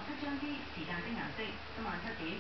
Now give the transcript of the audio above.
出將啲時間式顏色，今晚7點。